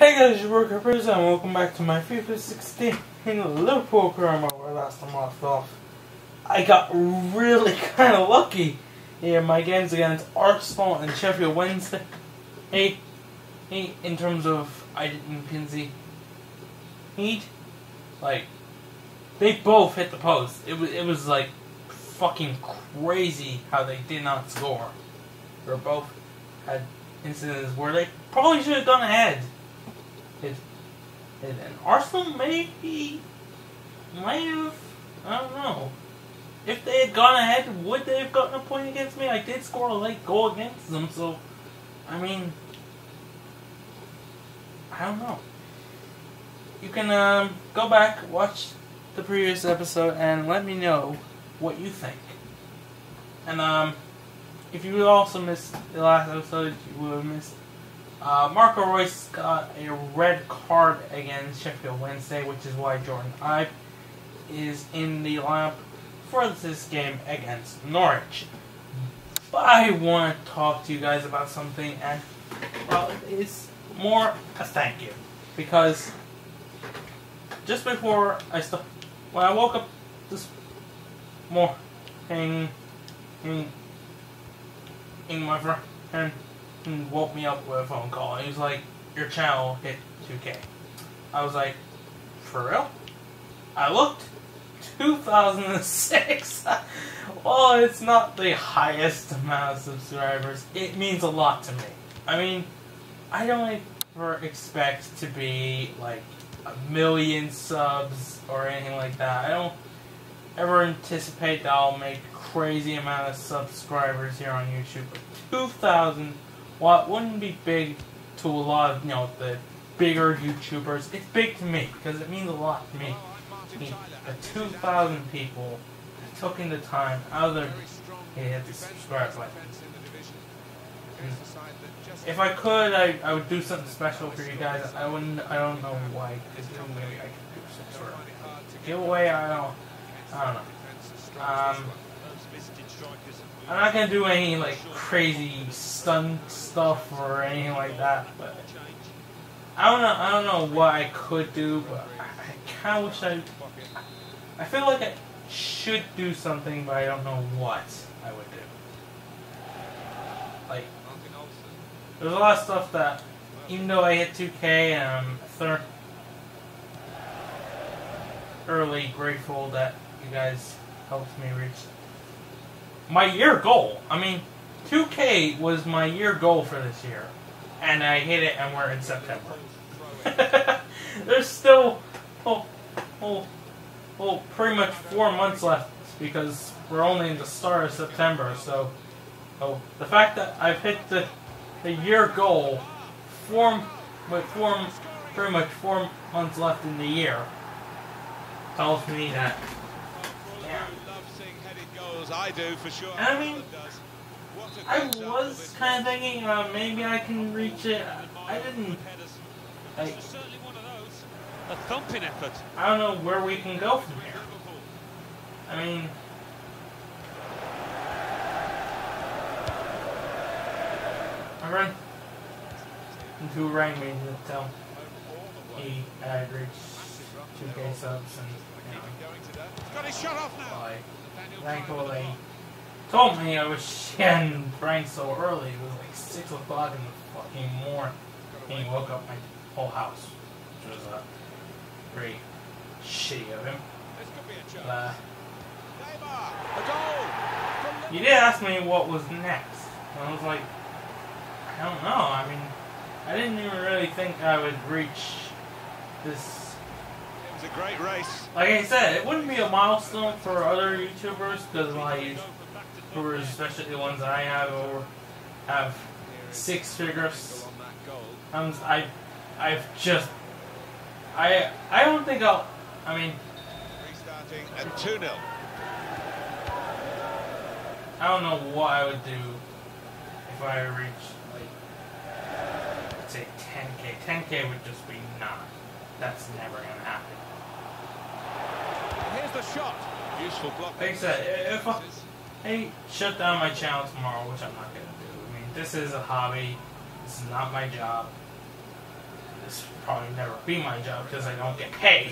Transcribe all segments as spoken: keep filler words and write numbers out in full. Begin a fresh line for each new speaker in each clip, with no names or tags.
Hey guys, it's your boy Capriza and welcome back to my FIFA sixteen Liverpool promo where last time I left off. I got really kind of lucky in my games against Arsenal and Sheffield Wednesday. Hey, hey, in terms of I didn't Kinsey Heat, like they both hit the post. It was it was like fucking crazy how they did not score. They both had incidents where they probably should have gone ahead. It, it, and Arsenal maybe might have, I don't know. If they had gone ahead, would they have gotten a point against me? I did score a late goal against them, so, I mean, I don't know. You can um, go back, watch the previous episode, and let me know what you think. And um, if you also missed the last episode, you would have missed Uh, Marco Reus got a red card against Sheffield Wednesday, which is why Jordan Ibe is in the lineup for this game against Norwich. But I want to talk to you guys about something, and, well, it's more a thank you. Because just before I st- when I woke up this morning, in, in my friend and woke me up with a phone call. He was like, your channel hit two K. I was like, for real? I looked, two thousand six. Well, it's not the highest amount of subscribers. It means a lot to me. I mean, I don't ever expect to be like a million subs or anything like that. I don't ever anticipate that I'll make a crazy amount of subscribers here on YouTube. But two thousand, while it wouldn't be big to a lot of, you know, the bigger YouTubers, it's big to me, because it means a lot to me. I mean, the two thousand people that took in the time out of their head to subscribe button. If I could, I, I would do something special for you guys. I wouldn't, I don't know why, because maybe I could do some sort of giveaway, I don't, I don't know. Um... I'm not gonna do any like crazy stunt stuff or anything like that, but I don't know. I don't know what I could do, but I, I kind of wish I. I feel like I should do something, but I don't know what I would do. Like, there's a lot of stuff that, even though I hit two K, and I'm thir- thoroughly grateful that you guys helped me reach my year goal. I mean, two K was my year goal for this year. And I hit it, and we're in September. There's still, oh, oh, oh, pretty much four months left, because we're only in the start of September, so, oh, the fact that I've hit the, the year goal, four, with four, pretty much four months left in the year, tells me that, yeah.
I do for sure.
I mean, I was kind of thinking uh, maybe I can reach it. I didn't. Like,
a thumping effort.
I don't know where we can go from here. I mean, I ran into a rang me to tell he had reached two K subs and, you know,
got his shot off now.
Like, thankfully, they told me I was getting pranked so early. It was like six o'clock in the fucking morning. And he woke up my whole house, which was uh, pretty shitty of him. Uh, he did ask me what was next. And I was like, I don't know. I mean, I didn't even really think I would reach this.
It was a great race.
Like I said, it wouldn't be a milestone for other YouTubers, because my YouTubers, especially the ones that I have, or have six figures. Um, I, I've just, I, I don't think I'll. I mean,
restarting at two nil.
I don't know what I would do if I reached like, let's say ten K. ten K would just be nah. That's never gonna happen.
Here's the shot. Useful block.
Like I said, if I, I shut down my channel tomorrow, which I'm not gonna do. I mean, this is a hobby. This is not my job. this will probably never be my job because I don't get paid.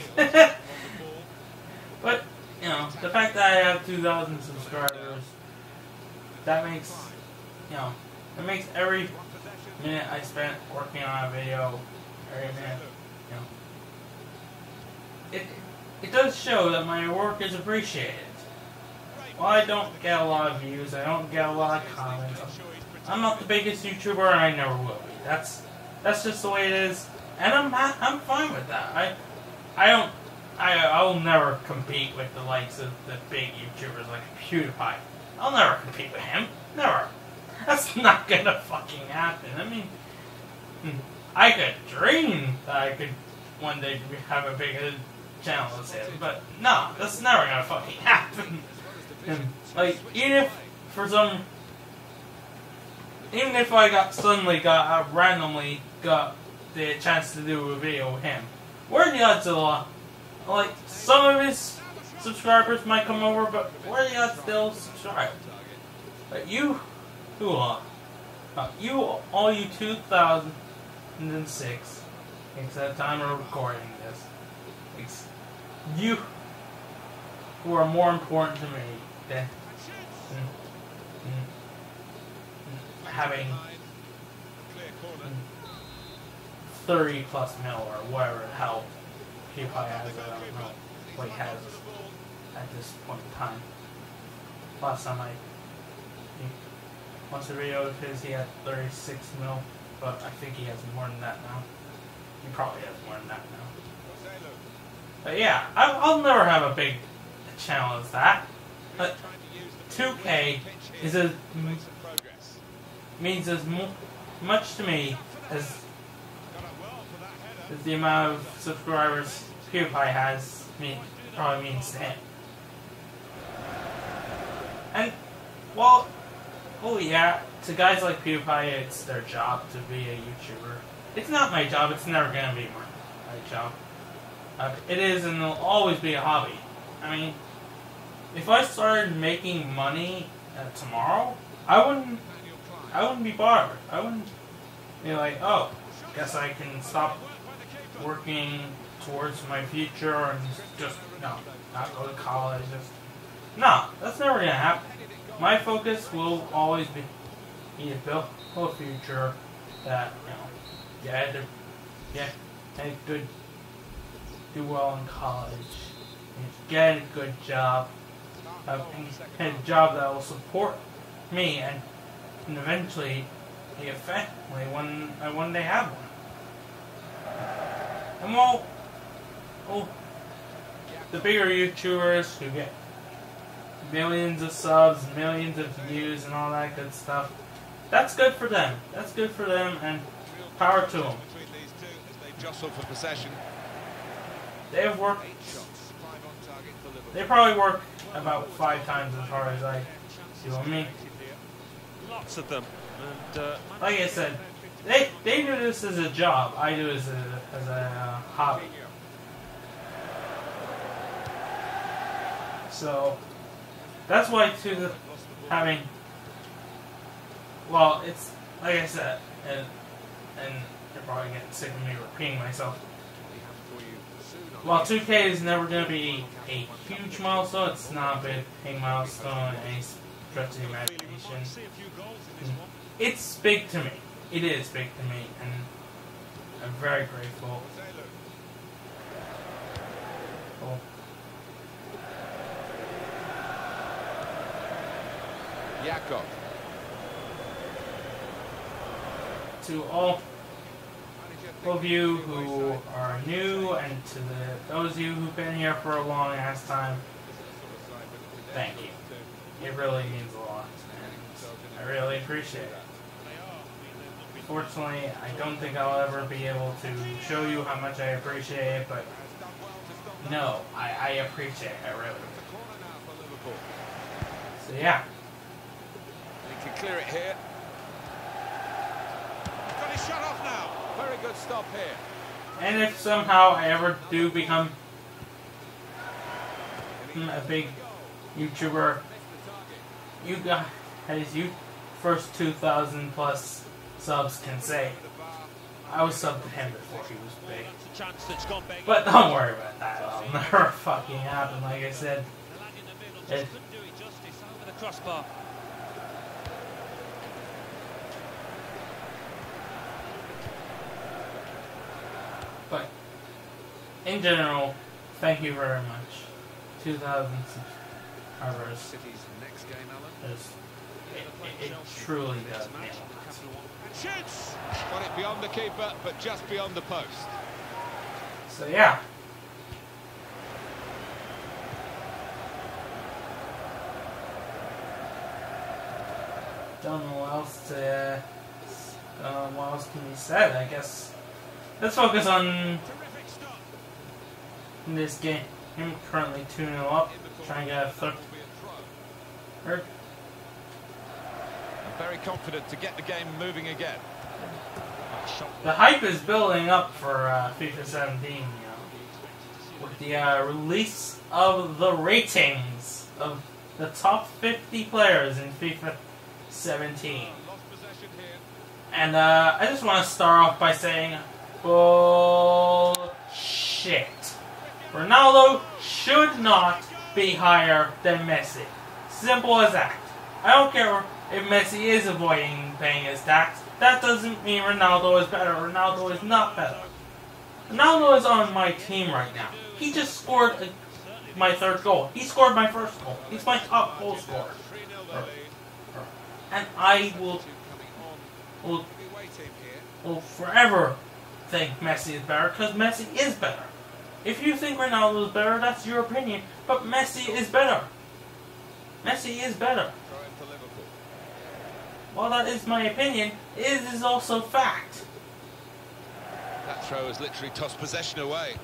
But, you know, the fact that I have two thousand subscribers, that makes, you know, it makes every minute I spent working on a video, every minute, you know, it, it does show that my work is appreciated. While I don't get a lot of views, I don't get a lot of comments, I'm not the biggest YouTuber and I never will be. That's, that's just the way it is, and I'm, I'm fine with that. I, I don't, I, I will never compete with the likes of the big YouTubers like PewDiePie. I'll never compete with him. Never. That's not gonna fucking happen. I mean, I could dream that I could one day have a bigger channel as him, but no, that's never gonna fucking happen. And, like, even if for some, even if I got suddenly got uh, randomly got the chance to do a video with him, what are the odds of uh, like some of his subscribers might come over, but what are the odds they'll subscribe? But you, who are, uh, you, all you two thousand six, except time of recording this, it's you who are more important to me than mm, mm, mm, having mm, thirty plus mil or whatever the hell PewDiePie has. I don't know what he has at this point in time. Last time I watched a video of his, he had thirty-six mil, but I think he has more than that now. He probably has more than that now. But yeah, I, I'll never have a big channel as that. But two K is a, means as mu much to me as, as the amount of subscribers PewDiePie has mean, probably means to him. And, well, oh yeah, to guys like PewDiePie, it's their job to be a YouTuber. It's not my job, it's never gonna be my, my job. Uh, it is and it'll always be a hobby. I mean, if I started making money uh, tomorrow, I wouldn't, I wouldn't be bothered. I wouldn't be like, oh, guess I can stop working towards my future and just, no, not go to college. Just, no, that's never gonna happen. My focus will always be, be to build a future that, you know, yeah, to, yeah, and good, do well in college, and get a good job, uh, and a job that will support me and, and eventually be a family when I one day have one. And well, well, the bigger YouTubers who get millions of subs, millions of views, and all that good stuff, that's good for them. That's good for them, and power to them.
For possession.
They have worked. They probably work about five times as hard as I do. I mean,
lots of them. And, uh,
like I said, they they do this as a job. I do it as a as a uh, hobby. So that's why too having. Well, it's like I said, and and you're probably getting sick of me repeating myself. While two K is never going to be a huge milestone, it's not a big milestone in any stretch of the imagination. It's big to me. It is big to me, and I'm very grateful. Cool.
Jakob.
To all of you who are new, and to the, those of you who've been here for a long ass time, thank you. It really means a lot, and I really appreciate it. Fortunately, I don't think I'll ever be able to show you how much I appreciate it, but no, I, I appreciate it, I really do. So yeah.
He can clear it here. Got his shot off now. Very good stop here.
And if somehow I ever do become a big YouTuber, you guys, you first two thousand plus subs can say, I was subbed to him before he was big.
That's a chance that's gone big.
But don't worry about that. It'll never fucking happen. Like I said,
The lad in the middle just
it,
couldn't do it justice over the crossbar.
but in general, thank you very much. two thousand subscribers.
City's next game, Alan.
Is, it, it, it truly does mean a lot.
Shoots! Got it beyond the keeper, but just beyond the post.
So yeah. Don't know what else to. Uh, what else can be said? I guess let's focus on
Terrific stop.
this game. Him currently two nil up, trying to get a third.
Will be a throw.
third.
And very confident to get the game moving again.
The hype is building up for uh, FIFA seventeen, you know, with the uh, release of the ratings of the top fifty players in FIFA seventeen.
Lost possession here.
And uh, I just want to start off by saying, bullshit. Ronaldo should not be higher than Messi. Simple as that. I don't care if Messi is avoiding paying his tax. That doesn't mean Ronaldo is better. Ronaldo is not better. Ronaldo is on my team right now. He just scored a, my third goal. He scored my first goal. He's my top goal scorer.
three nil their lead.
And I will,
Two coming on.
will,
Heavy waiting here.
will forever think Messi is better because Messi is better. If you think Ronaldo is better, that's your opinion. But Messi is better. Messi is better.
Throw in for Liverpool.
While that is my opinion, it is also fact.
That throw has literally tossed possession away.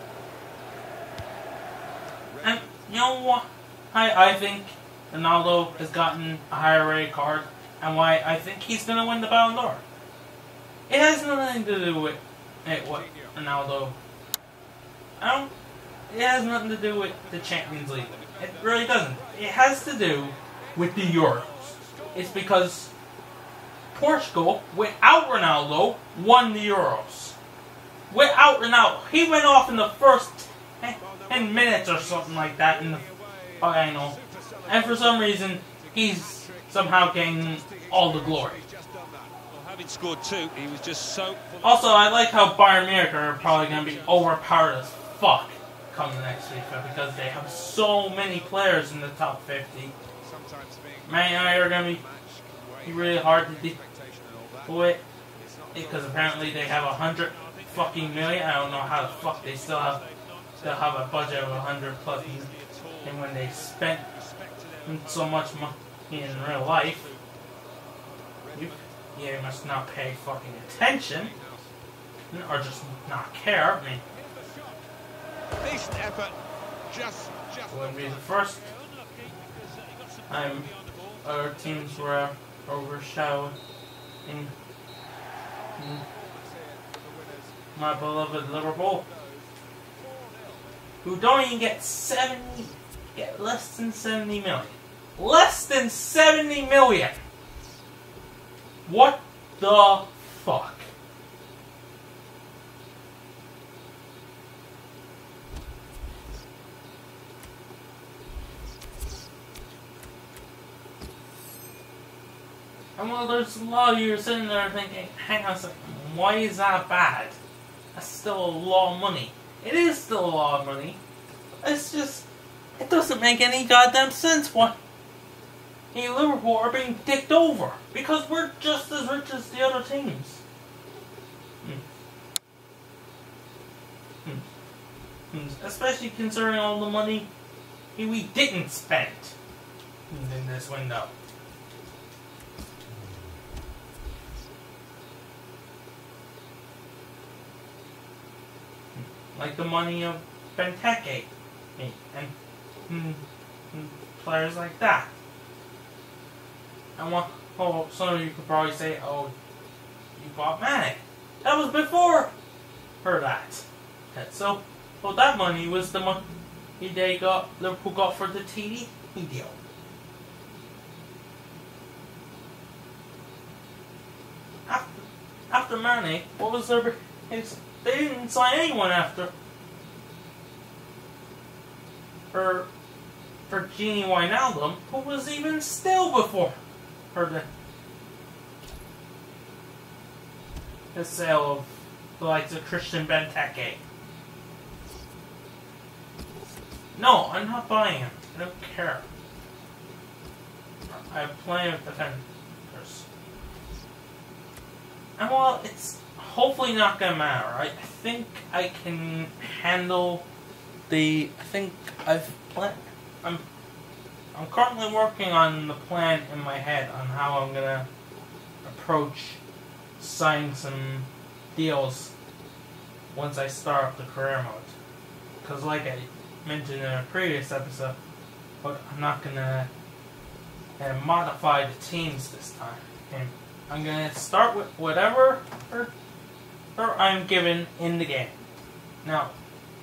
And you know what? I, I think Ronaldo has gotten a higher rated card, and why I think he's going to win the Ballon d'Or. It has nothing to do with it, what Ronaldo. I don't. It has nothing to do with the Champions League. It really doesn't. It has to do with the Euros. It's because Portugal, without Ronaldo, won the Euros. Without Ronaldo, he went off in the first ten minutes or something like that in the final, and for some reason, he's somehow getting all the glory.
Well, having scored two, he was just so...
Also, I like how Bayern Munich are probably going to be overpowered as fuck come the next FIFA because they have so many players in the top fifty.
Sometimes being
Man United are going to be really hard to deal
expectation and all that.
with because apparently they have a hundred fucking million. I don't know how the fuck they still have still have a budget of a hundred plus, and when they spent so much money in real life, you yeah must not pay fucking attention or just not care. I mean,
Least effort. Just, just.
it wouldn't be the first time other teams were overshadowed in, in my beloved Liverpool, who don't even get seventy, get less than seventy million. Less than seventy million. What the fuck? And well, there's a lot of you sitting there thinking, hang on a second, why is that bad? That's still a lot of money. It is still a lot of money. It's just, it doesn't make any goddamn sense why hey, Liverpool are being dicked over. Because we're just as rich as the other teams. Hmm. Hmm. Hmm. Especially considering all the money we didn't spend in this window. Like the money of Benteke and, and, and, and players like that. And what? Oh, some of you could probably say, "Oh, you bought Mane." That was before her that. So, well, that money was the money they got. Liverpool got for the T D deal. After, after after Mane, what was their... It's, they didn't sign anyone after. For, for Gini Wijnaldum, who was even still before her the, the sale of the likes of Christian Benteke. No, I'm not buying him. I don't care. I have plenty of defenders. And well, it's hopefully not gonna matter. I, I think I can handle the. I think I've. I'm. I'm currently working on the plan in my head on how I'm gonna approach signing some deals once I start up the career mode. Because, like I mentioned in a previous episode, but I'm not gonna uh, modify the teams this time. Okay? I'm gonna start with whatever or, or I'm given in the game. Now,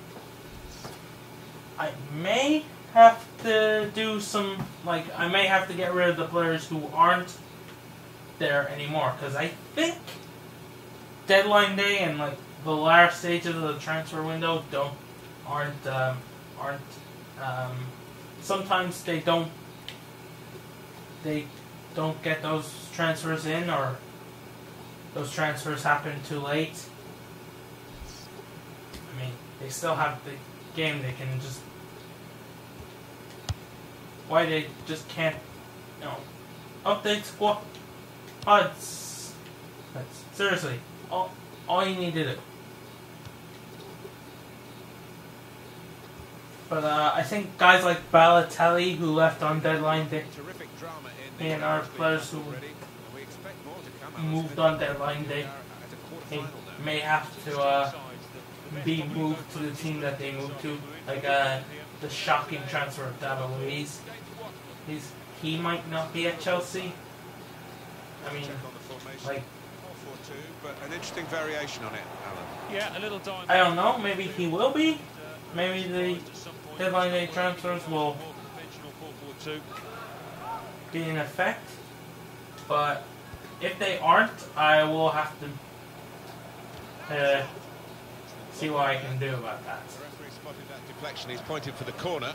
I may have to do some, like, I may have to get rid of the players who aren't there anymore, because I think deadline day and like the latter stages of the transfer window don't aren't um, aren't um, sometimes they don't they don't get those transfers in, or those transfers happen too late. I mean, they still have the game. They can just why they just can't, you know, update squad odds. That's seriously all all you need to do. But uh, I think guys like Balotelli, who left on deadline day, and our players who moved on deadline day, they may have to uh, be moved to the team that they moved to. Like uh, the shocking transfer of David Luiz. He's, he might not be at Chelsea. I mean, like,
but an interesting variation on it, Alan.
Yeah, a little time.
I don't know. Maybe he will be. Maybe the deadline day transfers will be in effect. But if they aren't, I will have to uh, see what I can do about that.
The referee spotted that deflection. He's pointed for the corner.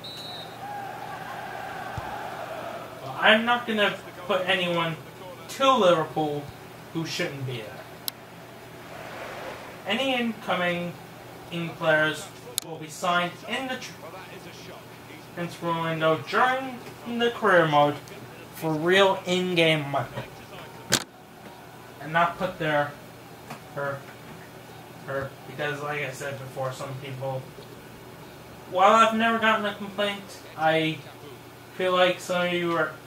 Well, I'm not going to put anyone to Liverpool who shouldn't be there. Any incoming in players will be signed in the transfer window during the career mode for real in-game money, and not put there for for because, like I said before, some people. While I've never gotten a complaint, I feel like some of you are.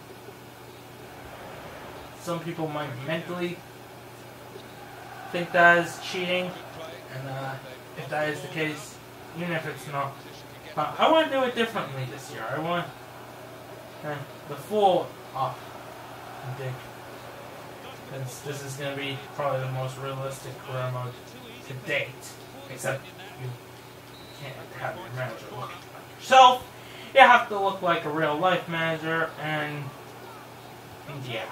Some people might mentally think that is cheating, and uh, if that is the case, even if it's not, uh, I want to do it differently this year. I want uh, the full off dig, because this is going to be probably the most realistic career mode to date. Except you can't have your manager look like yourself. You have to look like a real life manager, and, and yeah.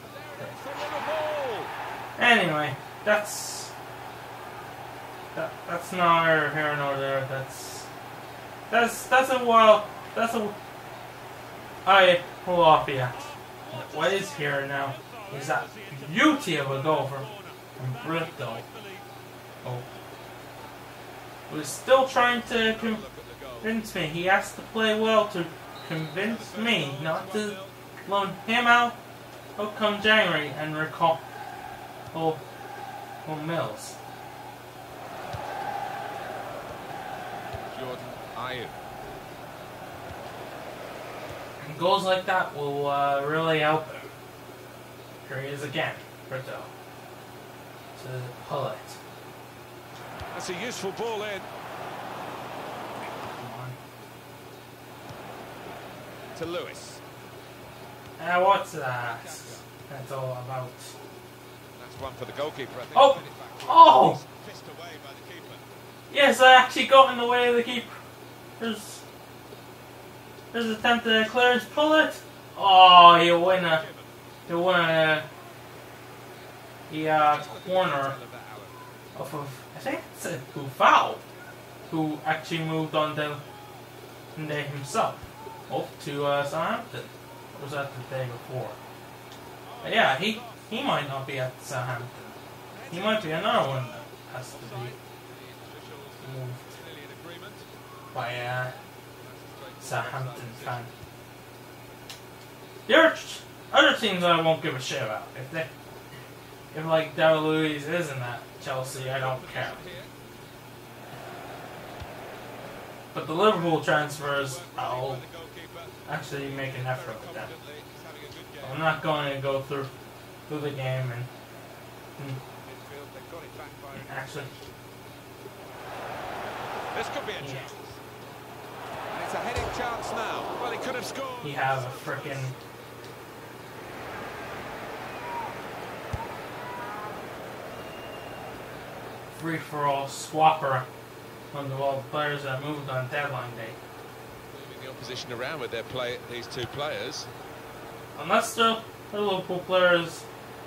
Anyway, that's that, that's not here nor there. That's that's that's a while. That's a I pull off yeah. What is here now is that beauty of a goal from, from Brito. Oh, who's still trying to convince me. He has to play well to convince me not to loan him out. Oh, come January and recall oh, oh Mills.
Jordan Ayew.
And goals like that will uh, really help him. Here he is again, Brito. To pull it.
That's a useful ball in.
Come on.
To Lewis.
Uh, what's that? That's all about.
That's one for the goalkeeper, I think.
Oh! Oh!
Fist away by the keeper.
Yes, I actually got in the way of the keeper. There's, there's an attempt to clear his pull it. Oh, you winner. You winner. the uh, corner off of, I think it's a Buffal, who actually moved on to Sunday himself. Oh, to uh, Southampton. Or was that the day before? But yeah, he, he might not be at Southampton. He might be another one that has to be moved by a Southampton fan. There are other teams I won't give a shit about. If they, if like David Luiz isn't at Chelsea, I don't care. But the Liverpool transfers, I'll actually make an effort with them. I'm not going to go through through the game and, and actually.
This could be a chance.
Yeah.
And it's a heading chance now. Well, he could have scored.
He has a frickin' free-for-all swapper on the all players that moved on deadline day.
Moving the opposition around with their play, these two players.
Unless they're, they're Liverpool players,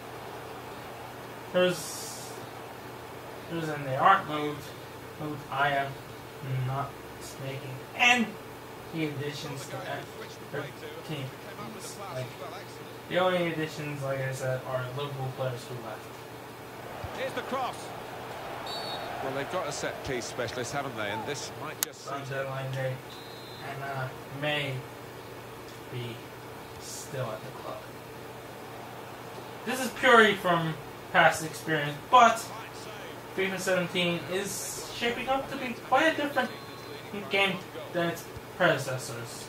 there's, there's and they aren't moved. Moved, I am not mistaken. And the additions to their team. Like, the only additions, like I said, are Liverpool players who left.
Here's the cross. Well, they've got a set-piece specialist, haven't they? And this might just...
On deadline day, and uh, may be still at the club. This is purely from past experience, but FIFA seventeen is shaping up to be quite a different game than its predecessors.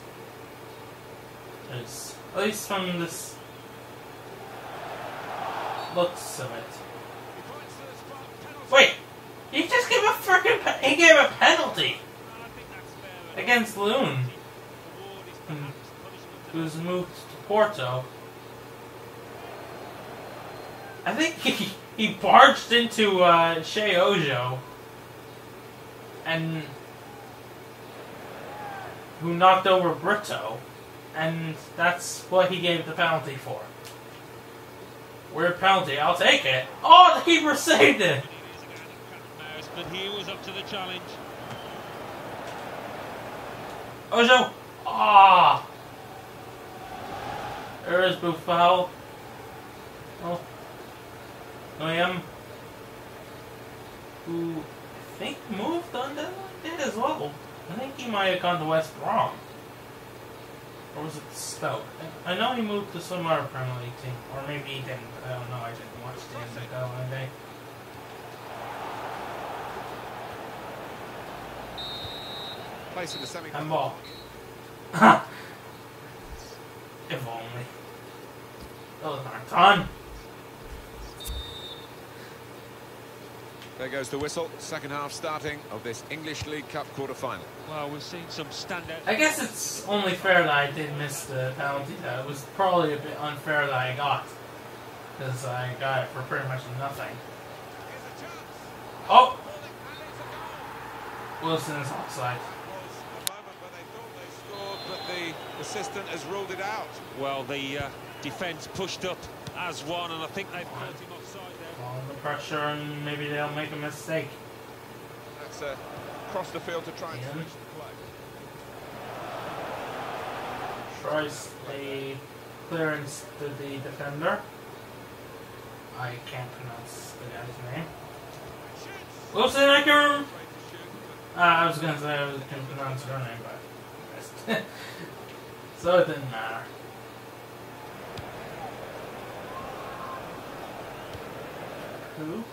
Is at least from this looks of it. Wait, he just gave a freaking pe he gave a penalty against Loon, who's moved to Porto. I think he he barged into uh, Shea Ojo, and who knocked over Brito, and that's what he gave the penalty for. Weird penalty, I'll take it. Oh, the keeper saved it.
But he was up to the challenge.
Ojo, ah, there is Buffal. Oh. William, who I think moved on that did as well. I think he might have gone to West Brom. Or was it Stoke? I know he moved to some other Premier League team. Or maybe he didn't. I don't know. I didn't watch the end of that one day.
Place in the semi.
Handball. If only. Those aren't on.
There goes the whistle. Second half starting of this English League Cup quarter-final.
Well, we've seen some standout.
I guess it's only fair that I did miss the penalty. That it was probably a bit unfair that I got, because I got it for pretty much nothing. Oh, Wilson is offside.
A moment where they thought they scored, but the assistant has ruled it out.
Well, the uh, defence pushed up as one, and I think they've caught him offside there.
On the pressure, and maybe they'll make a mistake.
That's uh, across the field to try and
Yeah.
switch the play.
Tries a clearance to the defender. I can't pronounce the guy's name. Wilson, I can. Uh, I was gonna say I can pronounce her name, but I missed. So it didn't matter. Who?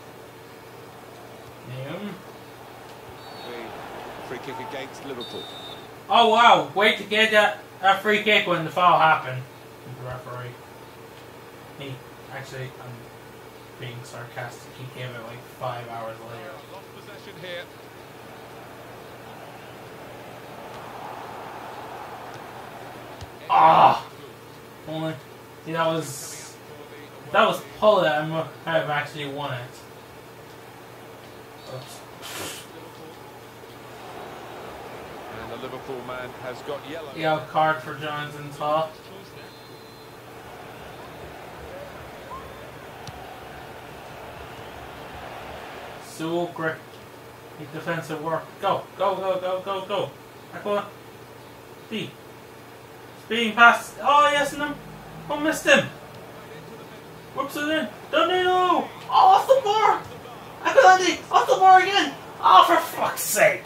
Name?
The free kick against Liverpool.
Oh wow! Wait to get that, that free kick when the foul happened. The referee. He actually, I'm being sarcastic. He gave it like five hours later.
Lost possession here.
Ah! Only. See, that was. If that was Paul, that I might have actually won it. Oops.
And the Liverpool man has got yellow.
Yeah, card for Jonathan Tah. Super defensive work. Go, go, go, go, go, go. Aquila. D. Speeding past. Oh, yes, no. Oh, missed him. Whoops it in. Danilo. Oh, off the bar. Aquila, off the bar again. Oh, for fuck's sake.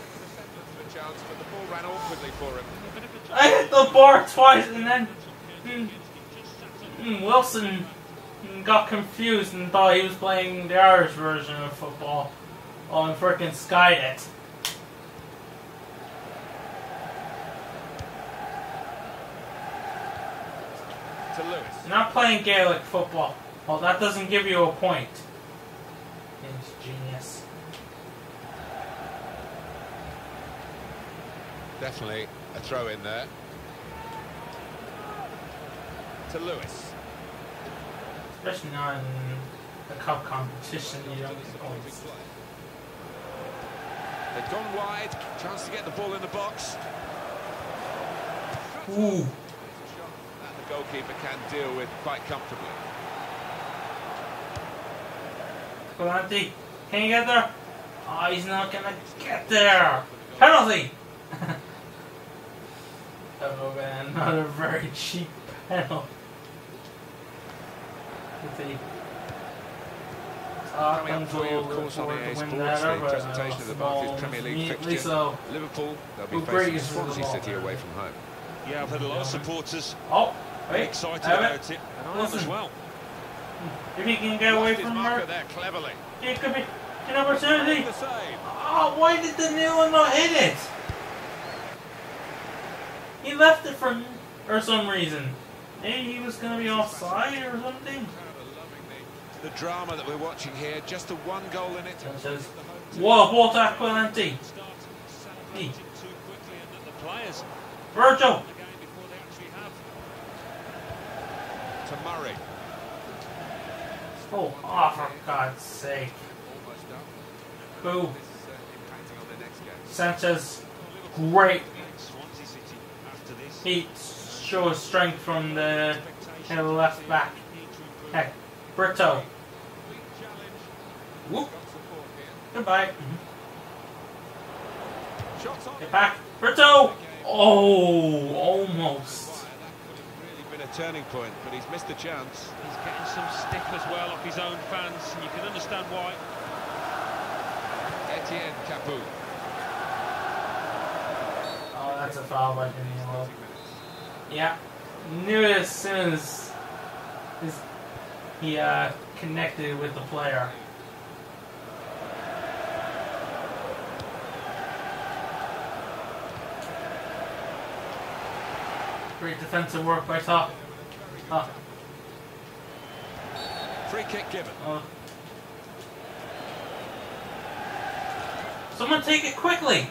I hit the bar twice and then mm, mm, Wilson got confused and thought he was playing the Irish version of football on frickin' Skynet.
To Lewis.
You're not playing Gaelic football. Well, that doesn't give you a point. It's genius.
Definitely a throw in there. To Lewis.
Especially not in the cup competition, you don't get points.
They've gone wide. Chance to get the ball in the box.
Ooh.
That the goalkeeper can deal with quite comfortably.
Galante, can you get there? Oh, he's not gonna get there. Penalty. Oh man, another very cheap penalty.
Coming up for you, of course, on E A Sports, the presentation of the Barclays Premier League fixture.
So,
Liverpool, they'll be facing Swansea City away from home.
Yeah, I've had a lot of supporters
oh, wait,
excited about it, and I am
Listen.
as well.
If he can get away
Lost his
from
marker
her,
there cleverly.
it could be an opportunity.
The save.
Oh, why did Danilo not hit it? He left it for for some reason. Maybe he was going to be offside or something.
The drama that we're watching here, just the one goal in it.
Sanchez. Whoa, ball to Aquilante. He. Virgil.
To Murray.
Oh, oh, for God's sake. Who? Sanchez. Great. He shows strength from the, the left back. Heck, Brito. Whoop. Goodbye. Get back. Brito. Oh, almost.
Really been a turning point, but he's missed a chance.
He's getting some stick as well off his own fans, and you can understand why.
Etienne Capoue.
Oh, that's a foul by Danilo. Yeah, knew it as soon as, as he uh, connected with the player. Great defensive work by Top. Oh.
Free kick given.
Oh. Someone take it quickly.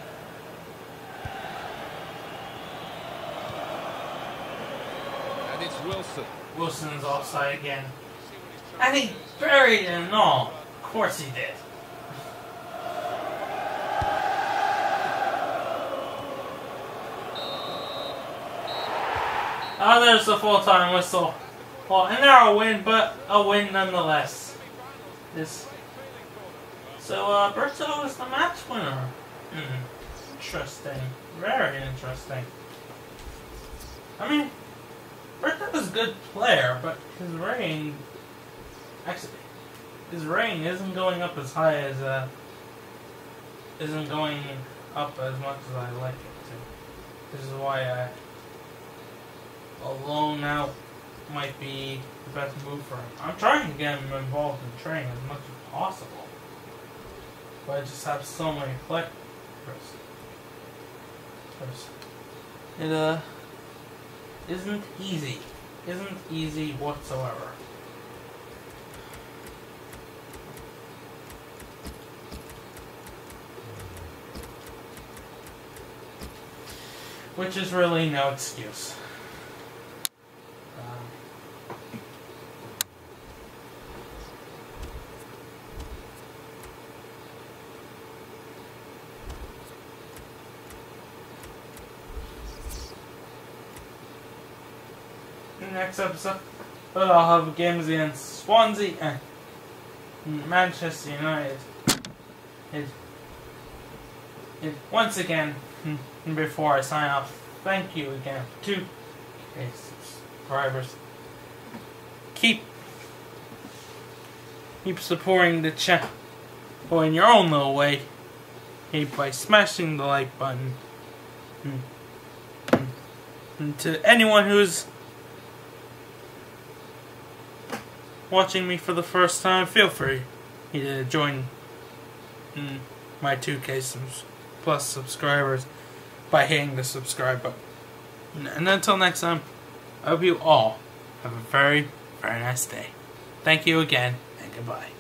And it's Wilson.
Wilson's offside again. And he buried it and all. Of course he did. Oh, there's the full-time whistle. Well, and they're a win, but a win nonetheless. This. So, uh, Berto is the match winner. Hmm. Interesting. Very interesting. I mean, Berto is a good player, but his rating... Actually, his rating isn't going up as high as, uh... Isn't going up as much as I like it to. This is why I... A loan out might be the best move for him. I'm trying to get him involved in training as much as possible. But I just have so many collectors. It, uh, isn't easy. Isn't easy whatsoever. Which is really no excuse. Next episode, I'll have games against Swansea and Manchester United. it, it, once again, before I sign off, thank you again for two K subscribers. Keep keep supporting the channel in your own little way by smashing the like button. And to anyone who's watching me for the first time, feel free to join my two K plus subscribers by hitting the subscribe button. And until next time, I hope you all have a very, very nice day. Thank you again, and goodbye.